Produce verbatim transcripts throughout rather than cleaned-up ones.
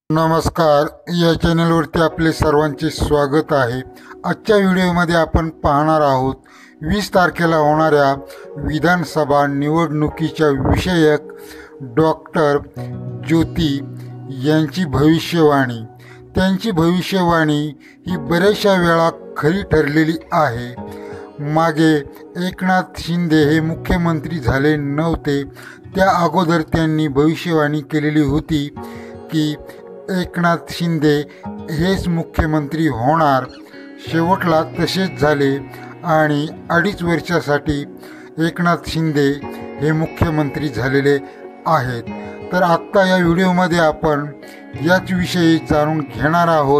नमस्कार, या चॅनलवरती आपले सर्वांचे स्वागत आहे। आजच्या व्हिडिओमध्ये आपण पाहणार आहोत वीस तारखेला होणाऱ्या विधानसभा निवडणुकीच्या विषयक डॉक्टर ज्योती यांची भविष्यवाणी। त्यांची भविष्यवाणी ही बऱ्याचशा वेळा खरी ठरलेली आहे। मागे एकनाथ शिंदे हे मुख्यमंत्री झाले नव्हते त्या अगोदर त्यांनी भविष्यवाणी केलेली होती की एकनाथ शिंदे हेच मुख्यमंत्री होणार। शेवटला तसेच झाले आणि अडीच वर्षासाठी एकनाथ शिंदे हे मुख्यमंत्री झालेले आहेत। तर आत्ता या व्हिडिओमध्ये आपण याच विषयी जाणून घेणार आहोत।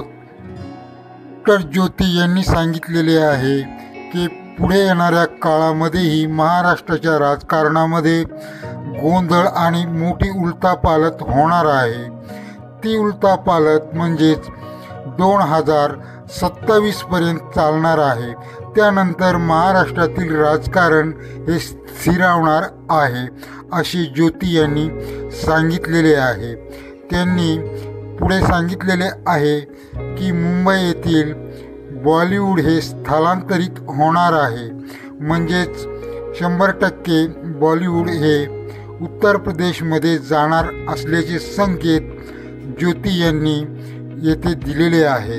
डॉक्टर ज्योती यांनी सांगितलेले आहे की पुढे येणाऱ्या काळामध्येही महाराष्ट्राच्या राजकारणामध्ये गोंधळ आणि मोठी उलथापालथ होणार आहे। ती उलथापालथ म्हणजेच दोन हजार सत्तावीसपर्यंत चालणार आहे। त्यानंतर महाराष्ट्रातील राजकारण हे स्थिरावणार आहे असे ज्योती यांनी सांगितलेले आहे। त्यांनी पुढे सांगितलेले आहे की मुंबई येथील बॉलिवूड हे स्थलांतरित होणार आहे, म्हणजेच शंभर टक्के बॉलिवूड हे उत्तर प्रदेशमध्ये जाणार असल्याचे संकेत ज्योती यांनी येथे दिलेले आहेत।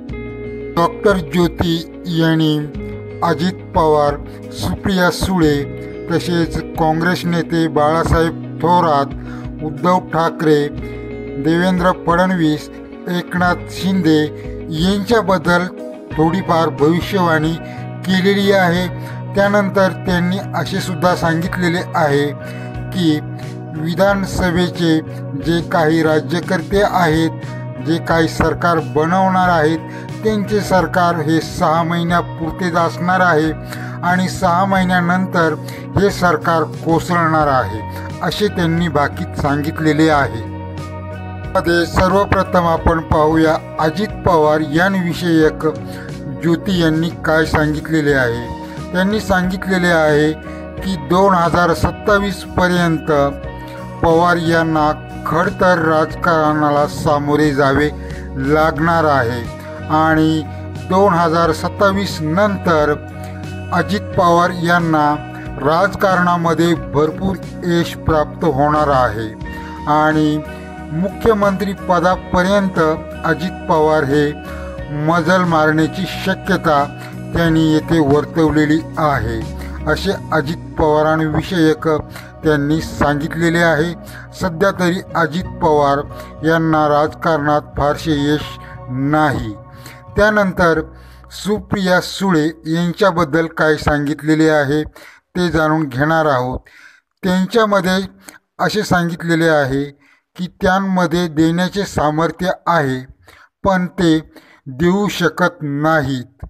डॉक्टर ज्योती यांनी अजित पवार, सुप्रिया सुळे तसेच काँग्रेस नेते बाळासाहेब थोरात, उद्धव ठाकरे, देवेंद्र फडणवीस, एकनाथ शिंदे यांच्याबद्दल थोडीफार भविष्यवाणी केलेली आहे। त्यानंतर त्यांनी असे सुद्धा सांगितलेले आहे की विधानसभेचे जे काही राज्यकर्ते आहेत, जे काही सरकार बनवणार आहेत, त्यांचे सरकार हे सहा महिन्यापुरतेच असणार आहे आणि सहा महिन्यानंतर हे सरकार कोसळणार आहे असे त्यांनी बाकीत सांगितलेले आहे। मध्ये सर्वप्रथम आपण पाहूया अजित पवार यांविषयक ज्योती यांनी काय सांगितलेले आहे। त्यांनी सांगितलेले आहे की दोन हजार सत्तावीसपर्यंत पवार यांना खडतर राजकारणाला सामोरे जावे लागणार आहे आणि दोन हजार सत्तावीस नंतर अजित पवार यांना राजकारणामध्ये भरपूर यश प्राप्त होणार आहे आणि मुख्यमंत्री पदापर्यंत अजित पवार हे मजल मारण्याची शक्यता त्यांनी येथे वर्तवलेली आहे असे अजित पवारांविषयक त्यांनी सांगितलेले आहे। सध्या तरी अजित पवार यांना राजकारणात फारसे यश नाही। त्यानंतर सुप्रिया सुळे यांच्याबद्दल काय सांगितलेले आहे ते जाणून घेणार आहोत। त्यांच्यामध्ये असे सांगितलेले आहे की त्यांमध्ये देण्याचे सामर्थ्य आहे पण ते देऊ शकत नाहीत।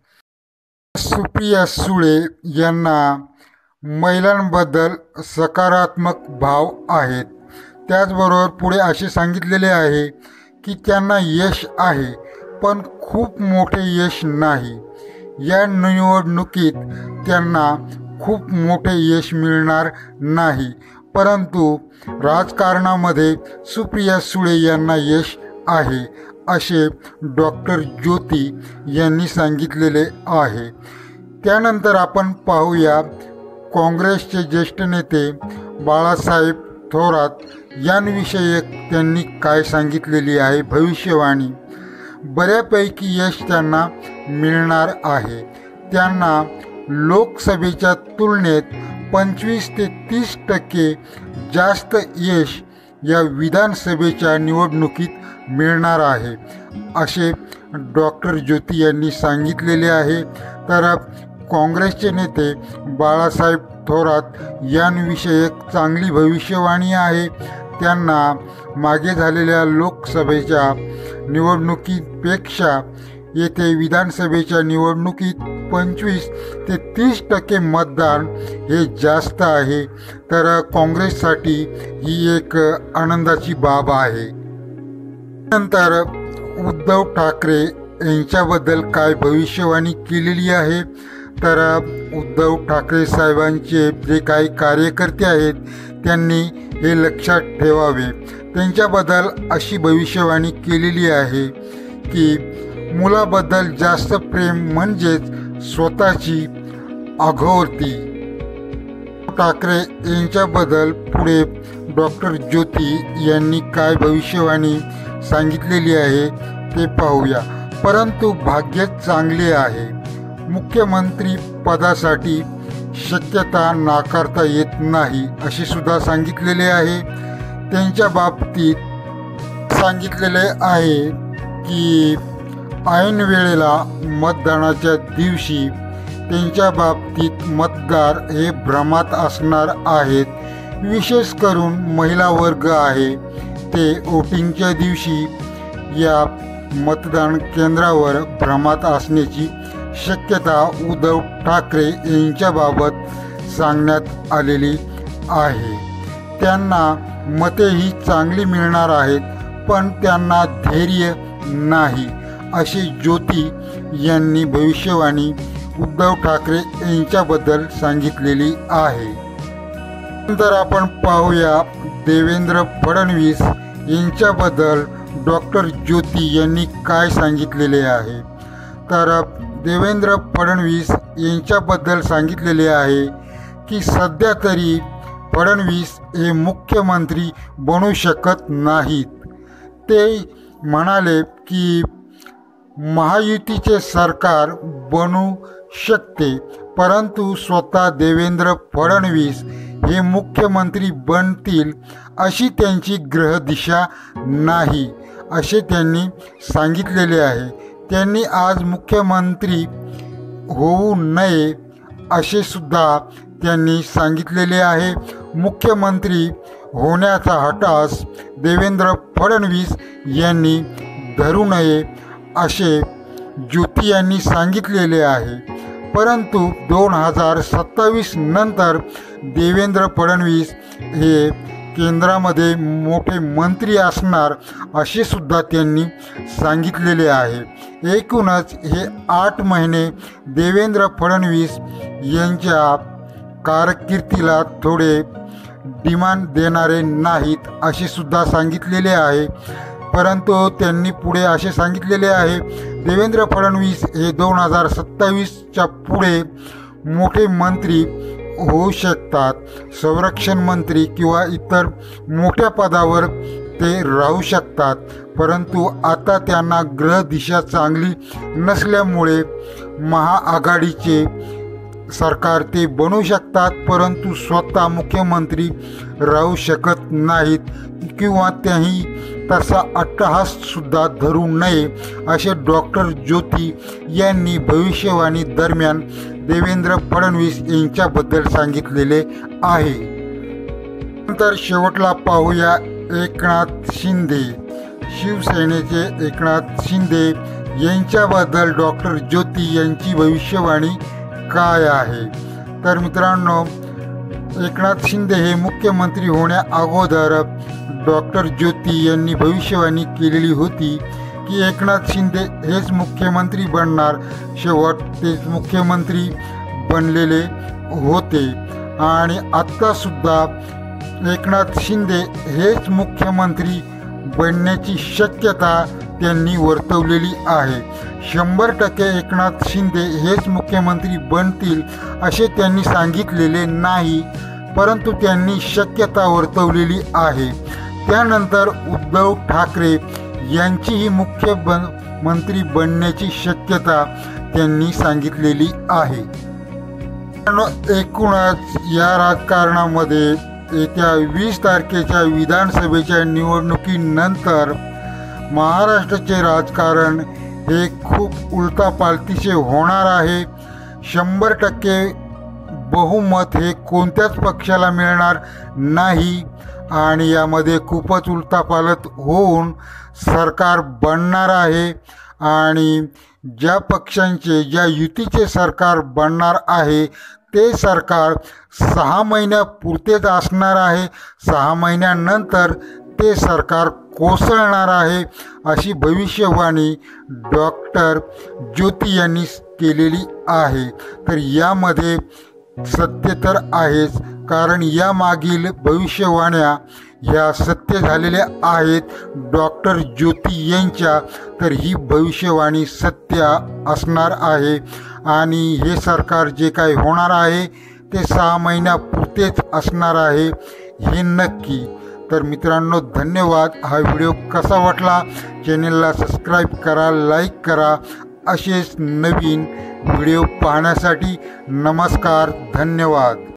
सुप्रिया सुळे यांना महिलांबद्दल सकारात्मक भाव आहेत। त्याचबरोबर पुढे असे सांगितलेले आहे की त्यांना यश आहे पण खूप मोठे यश नाही। या निवडणुकीत त्यांना खूप मोठे यश मिळणार नाही, परंतु राजकारणामध्ये सुप्रिया सुळे यांना यश आहे असे डॉक्टर ज्योती यांनी सांगितलेले आहे। त्यानंतर आपण पाहूया काँग्रेसचे ज्येष्ठ नेते बाळासाहेब थोरात यांविषयक त्यांनी काय सांगितलेली आहे भविष्यवाणी। बऱ्यापैकी यश त्यांना मिळणार आहे। त्यांना लोकसभेच्या तुलनेत पंचवीस ते तीस टक्के जास्त यश या विधानसभेच्या निवडणुकीत मिळणार आहे असे डॉक्टर ज्योती यांनी सांगितलेले आहे। तर काँग्रेसचे नेते बाळासाहेब थोरात यांविषयक चांगली भविष्यवाणी आहे। त्यांना मागे झालेल्या लोकसभेच्या निवडणुकीपेक्षा येथे विधानसभेच्या निवडणुकीत पंचवीस ते तीस टक्के मतदान हे जास्त आहे। तर काँग्रेससाठी ही एक आनंदाची बाब आहे। नंतर उद्धव ठाकरे यांच्याबद्दल काय भविष्यवाणी केलेली आहे तर उद्धव ठाकरे साहेबांचे जे काही कार्यकर्ते आहेत त्यांनी हे लक्षात ठेवावे। त्यांच्याबद्दल अशी भविष्यवाणी केलेली आहे की मुलाबद्दल जास्त प्रेम म्हणजेच स्वतःची अघोरती. ठाकरे यांच्याबद्दल पुढे डॉक्टर ज्योती यांनी काय भविष्यवाणी सांगितलेली आहे ते पाहूया. परंतु भाग्य चांगले आहे. मुख्यमंत्री पदासाठी शक्यता नाकारता येत नाही असे सुद्धा सांगितलेले आहे. त्यांच्या बाबतीत सांगितलेले आहे की ऐन वेळेला मतदानाच्या दिवशी त्यांच्या बाबतीत मतदार हे भ्रमात असणार आहेत. विशेष करून महिला वर्ग आहे ते वोटिंगच्या दिवशी या मतदान केंद्रावर भ्रमात असण्याची शक्यता उद्धव ठाकरे यांच्याबाबत सांगण्यात आलेली आहे. त्यांना मतेही चांगली मिळणार आहेत, पण त्यांना धैर्य नाही अशी ज्योती यांनी भविष्यवाणी उद्धव ठाकरे यांच्याबद्दल सांगितलेली आहे. नंतर आपण पाहूया देवेंद्र फडणवीस यांच्याबद्दल डॉक्टर ज्योती यांनी काय सांगितलेले आहे. तर देवेंद्र फडणवीस यांच्याबद्दल सांगितलेले आहे की सध्या तरी फडणवीस हे मुख्यमंत्री बनू शकत नाहीत. ते म्हणाले की महायुतीचे सरकार बनू शकते, परंतु स्वतः देवेंद्र फडणवीस हे मुख्यमंत्री बनतील अशी त्यांची ग्रहदिशा नाही असे त्यांनी सांगितलेले आहे. त्यांनी आज मुख्यमंत्री होऊ नये असे सुद्धा त्यांनी सांगितलेले आहे. मुख्यमंत्री होण्याचा हटास देवेंद्र फडणवीस यांनी धरू नये असे ज्योती यांनी सांगितलेले आहे. परंतु दोन हजार सत्तावीस नंतर देवेंद्र फडणवीस हे केंद्रामध्ये मोठे मंत्री असणार असे सुद्धा त्यांनी सांगितलेले आहे. एकूणच हे आठ महिने देवेंद्र फडणवीस यांच्या कारकिर्दीला थोडे डिमांड देणारे नाहीत असे सुद्धा सांगितलेले आहे. परंतु त्यांनी पुढे असे सांगितलेले आहे देवेंद्र फडणवीस हे दोन हजार सत्तावीसच्या पुढे मोठे मंत्री होऊ शकतात, संरक्षण मंत्री किंवा इतर मोठ्या पदावर ते राहू शकतात. परंतु आता त्यांना ग्रहदिशा चांगली नसल्यामुळे महाआघाडीचे सरकार ते बनू शकतात, परंतु स्वतः मुख्यमंत्री राहू शकत नाहीत किंवा त्याही तसा अट्टहाससुद्धा धरू नये असे डॉक्टर ज्योती यांनी भविष्यवाणी दरम्यान देवेंद्र फडणवीस यांच्याबद्दल सांगितलेले आहे. नंतर शेवटला पाहूया एकनाथ शिंदे. शिवसेनेचे एकनाथ शिंदे यांच्याबद्दल डॉक्टर ज्योती यांची भविष्यवाणी काय आहे. तर मित्रांनो, एकनाथ शिंदे हे मुख्यमंत्री होण्या अगोदर डॉक्टर ज्योती यांनी भविष्यवाणी केलेली होती की एकनाथ शिंदे हेच मुख्यमंत्री बनणार. शेवट तेच मुख्यमंत्री बनलेले होते आणि आत्तासुद्धा एकनाथ शिंदे हेच मुख्यमंत्री बनण्याची शक्यता त्यांनी वर्तवलेली आहे. शंभर टक्के एकनाथ शिंदे हेच मुख्यमंत्री बनतील असे त्यांनी सांगितलेले नाही, परंतु त्यांनी शक्यता वर्तवलेली आहे. त्यानंतर उद्धव ठाकरे यांचीही मुख्य बन मंत्री बनण्याची शक्यता त्यांनी सांगितलेली आहे. एकूणच या राजकारणामध्ये येत्या वीस तारखेच्या विधानसभेच्या निवडणुकीनंतर महाराष्ट्राचे राजकारण हे खूप उलटापालतीचे होणार आहे. शंभर टक्के बहुमत हे कोणत्याच पक्षाला मिळणार नाही आणि यामध्ये खूपच उलटापालट होऊन सरकार बनणार आहे. आणि ज्या पक्षांचे ज्या युतीचे सरकार बनणार आहे ते सरकार सहा महिन्यापुरतेच असणार आहे. सहा महिन्यानंतर ते सरकार कोसळणार आहे अशी भविष्यवाणी डॉक्टर ज्योती यांनी केलेली आहे. तर यामध्ये सत्य तर आहेच, कारण यामागील भविष्यवाण्या ह्या सत्य झालेल्या आहेत डॉक्टर ज्योती यांच्या, तर ही भविष्यवाणी सत्य असणार आहे आणि हे सरकार जे काही होणार आहे ते सहा महिन्यापुरतेच असणार आहे हे नक्की. तर मित्रांनो, धन्यवाद. हा व्हिडिओ कसा वाटला चॅनेलला सबस्क्राईब करा, लाईक करा. असेच नवीन व्हिडिओ पाहण्यासाठी नमस्कार, धन्यवाद.